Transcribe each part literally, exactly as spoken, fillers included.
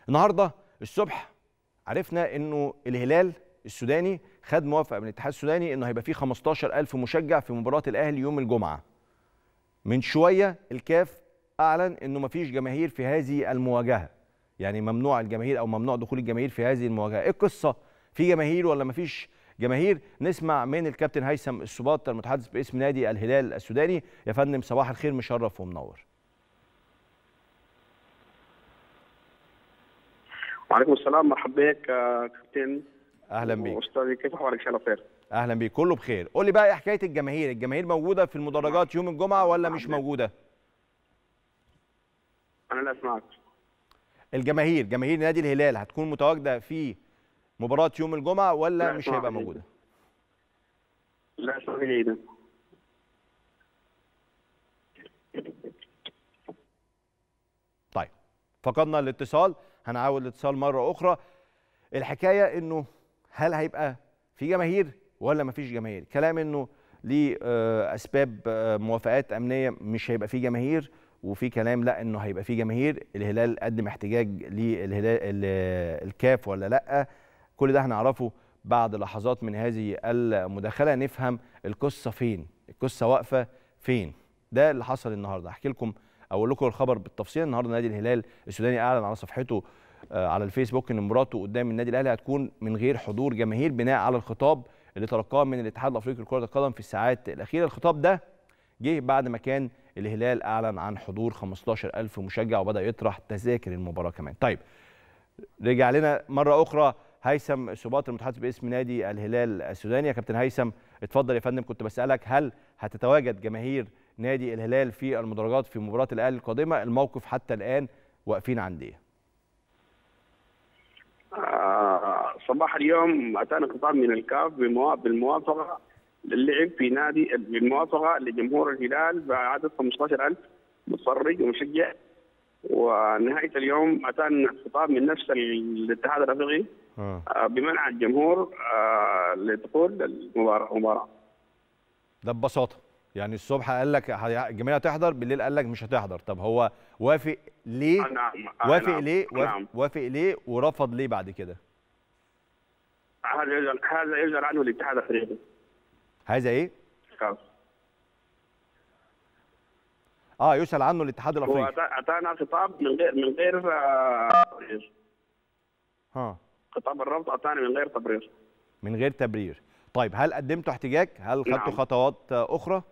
النهارده الصبح عرفنا انه الهلال السوداني خد موافقه من الاتحاد السوداني انه هيبقى فيه خمستاشر ألف مشجع في مباراه الاهلي يوم الجمعه. من شويه الكاف اعلن انه مفيش جماهير في هذه المواجهه، يعني ممنوع الجماهير او ممنوع دخول الجماهير في هذه المواجهه. ايه القصه؟ في جماهير ولا مفيش جماهير؟ نسمع من الكابتن هيثم السباط المتحدث باسم نادي الهلال السوداني. يا فندم صباح الخير، مشرف ومنور. وعليكم السلام، مرحبا بك كابتن. اهلا بيك استاذي، كيف احوالك؟ ان شاء الله بخير. اهلا بيك، كله بخير. قول لي بقى ايه حكايه الجماهير؟ الجماهير موجوده في المدرجات يوم الجمعه ولا مش موجوده؟ انا لا اسمعك. الجماهير جماهير نادي الهلال هتكون متواجده في مباراه يوم الجمعه ولا لا مش هيبقى موجوده؟ لا اسمعك جيدا. طيب فقدنا الاتصال، هنعاود الاتصال مره اخرى. الحكايه انه هل هيبقى في جماهير ولا مفيش جماهير؟ كلام انه لاسباب موافقات امنيه مش هيبقى في جماهير، وفي كلام لا انه هيبقى في جماهير. الهلال قدم احتجاج للهلال الكاف ولا لا؟ كل ده هنعرفه بعد لحظات من هذه المداخله، نفهم القصه فين، القصه واقفه فين. ده اللي حصل النهارده. احكي لكم اقول لكم الخبر بالتفصيل. النهارده نادي الهلال السوداني اعلن على صفحته على الفيسبوك ان مباراته قدام النادي الاهلي هتكون من غير حضور جماهير بناء على الخطاب اللي تلقاه من الاتحاد الافريقي لكره القدم في الساعات الاخيره. الخطاب ده جه بعد ما كان الهلال اعلن عن حضور خمستاشر ألف مشجع وبدا يطرح تذاكر المباراه كمان. طيب رجع لنا مره اخرى هيثم السباط المتحدث باسم نادي الهلال السوداني. يا كابتن هيثم اتفضل يا فندم. كنت بسالك هل هتتواجد جماهير نادي الهلال في المدرجات في مباراه الاهلي القادمه؟ الموقف حتى الان واقفين عند ايه؟ آه صباح اليوم اتانا خطاب من الكاف بالموافقه للعب في نادي، بالموافقه لجمهور الهلال بعدد خمستاشر ألف متفرج ومشجع. ونهايه اليوم اتانا خطاب من نفس الاتحاد الافريقي آه. بمنع الجمهور آه لدخول المباراه المباراه ده ببساطه. يعني الصبح قال لك الجماهير هتحضر، بالليل قال لك مش هتحضر. طب هو وافق ليه؟ نعم. وافق نعم. ليه؟ نعم. وافق ليه ورفض ليه بعد كده؟ هذا يسأل هذا يسأل عنه الاتحاد الافريقي. هذا ايه؟ خلاص. اه يسأل عنه الاتحاد الافريقي. اتانا خطاب من غير من غير تبرير. ها خطاب الرفض اتانا من غير تبرير. من غير تبرير. طيب هل قدمتوا احتجاج؟ هل خدتوا نعم. خطوات اخرى؟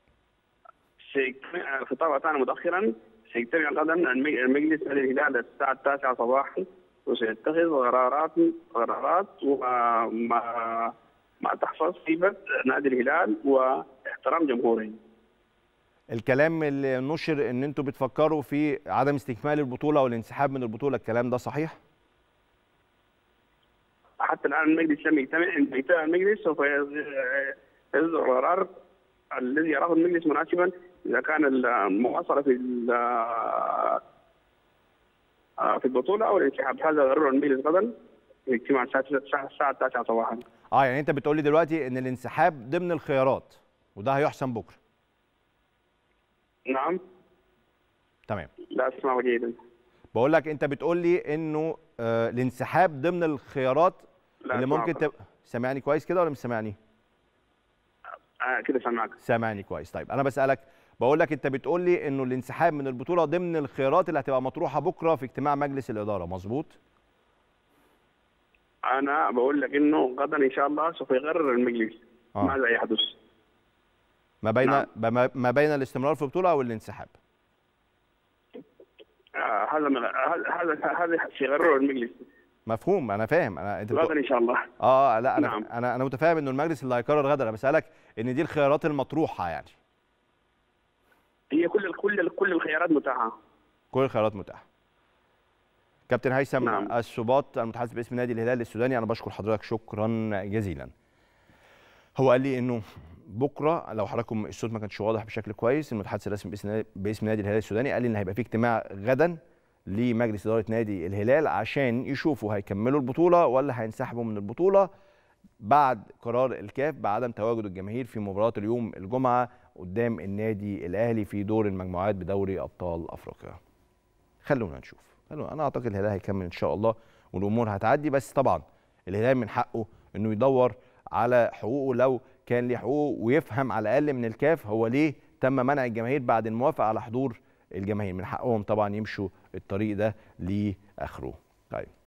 الخطاب اتانا متاخرا. سيجتمع غدا المجلس الهلال الساعه التاسعة صباحا وسيتخذ قرارات قرارات وما ما تحفظ قيمه نادي الهلال واحترام جمهوره. الكلام اللي نشر ان انتوا بتفكروا في عدم استكمال البطوله والانسحاب من البطوله، الكلام ده صحيح؟ حتى الان المجلس لم يجتمع. عندما يجتمع المجلس سوف يصدر قرار الذي يراه المجلس مناسبا اذا كان المواصله في في البطوله او الانسحاب. هذا قرر المجلس غدا في اجتماع الساعه التاسعة صباحا. اه يعني انت بتقول لي دلوقتي ان الانسحاب ضمن الخيارات وده هيحسم بكره. نعم. تمام. لا اسمع جيدا. بقول لك انت بتقول لي انه آه الانسحاب ضمن الخيارات اللي ممكن تبقى. سامعني كويس كده ولا مش سامعني؟ آه كده سامعك. سامعني كويس. طيب انا بسالك، بقول لك انت بتقول لي انه الانسحاب من البطوله ضمن الخيارات اللي هتبقى مطروحه بكره في اجتماع مجلس الاداره، مظبوط؟ انا بقول لك انه غدا ان شاء الله سوف يقرر المجلس آه. ماذا يحدث ما بين نعم. ما بين الاستمرار في البطوله او الانسحاب. آه هذا هذا هذا سيقرره المجلس. مفهوم، انا فاهم. انا انت غدا ان شاء الله. اه لا انا نعم. انا انا متفاهم انه المجلس اللي هيقرر غدا. انا بسالك ان دي الخيارات المطروحه يعني. هي كل كل كل الخيارات متاحه. كل الخيارات متاحه. كابتن هيثم نعم. السباط المتحدث باسم نادي الهلال السوداني، انا بشكر حضرتك شكرا جزيلا. هو قال لي انه بكره، لو حضراتكم الصوت ما كانش واضح بشكل كويس، المتحدث الرسمي باسم نادي الهلال السوداني قال لي ان هيبقى في اجتماع غدا لمجلس اداره نادي الهلال عشان يشوفوا هيكملوا البطوله ولا هينسحبوا من البطوله بعد قرار الكاف بعدم تواجد الجماهير في مباراه اليوم الجمعه قدام النادي الاهلي في دور المجموعات بدوري ابطال افريقيا. خلونا نشوف. حلو، انا اعتقد الهلال هيكمل ان شاء الله والامور هتعدي، بس طبعا الهلال من حقه انه يدور على حقوقه لو كان ليه حقوق، ويفهم على الاقل من الكاف هو ليه تم منع الجماهير بعد الموافقه على حضور الجماهير. من حقهم طبعا يمشوا الطريق ده لاخره. طيب